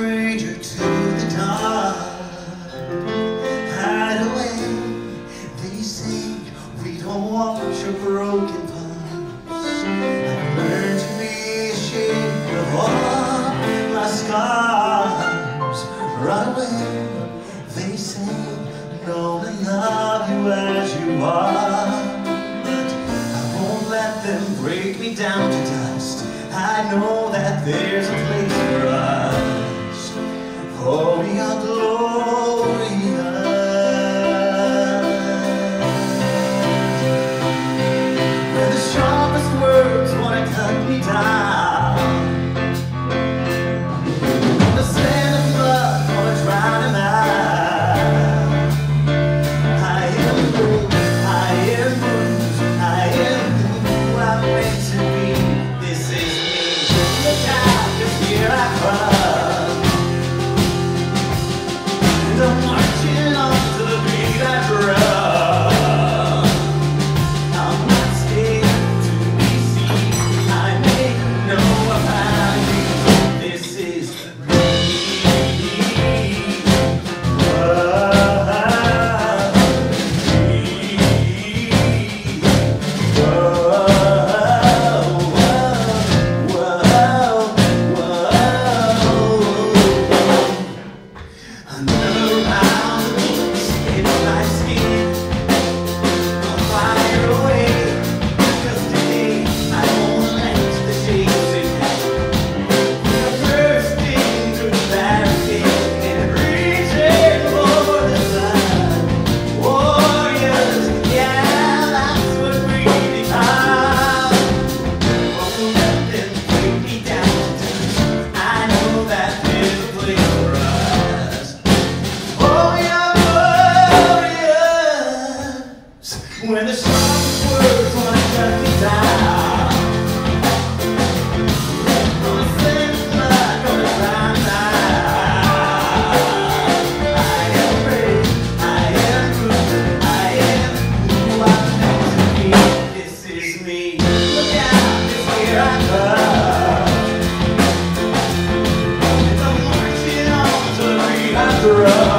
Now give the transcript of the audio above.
stranger to the dark. Hide away, they say we don't want your broken parts. I've learned to be ashamed of all my scars. Run away, they say, no, I love you as you are. But I won't let them break me down to dust. I know that there's a place for us. Oh, we are glorious. Where the sharpest words wanna cut me down, the sand of blood wanna drown them out. I am bruised, I am bruised, I am who I'm meant to be. This is me. Look out, 'cause here I come. And I'm marching on to the beat I drum. I'm not scared to be seen. I make no apologies. This is me. Another round of bullets in my skin. I'll fire away, 'cause today I won't let the shades in. We're bursting through the barricade and reaching for the sun. Warriors, yeah, that's what we become. Won't let them break me down to dust. I know that there's a place for us. Oh, we are glorious. When the sharpest words wanna cut me down, gonna send blood, gonna drown out. I am brave, I am good, I am who I'm meant to be. This is me. Look out, 'cause here I come. And I'm marching on to the beat I drum.